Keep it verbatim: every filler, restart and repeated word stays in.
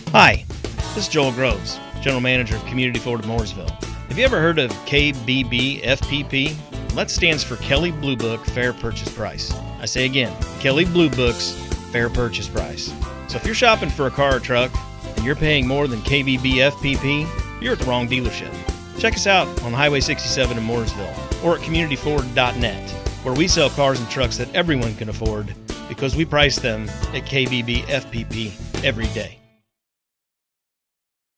Hi, this is Joel Groves, General Manager of Community Ford of Mooresville. Have you ever heard of K B B F P P? Well, that stands for Kelley Blue Book Fair Purchase Price. I say again, Kelley Blue Book's Fair Purchase Price. So if you're shopping for a car or truck and you're paying more than K B B F P P, you're at the wrong dealership. Check us out on Highway sixty-seven in Mooresville or at community ford dot net, where we sell cars and trucks that everyone can afford because we price them at K B B F P P every day.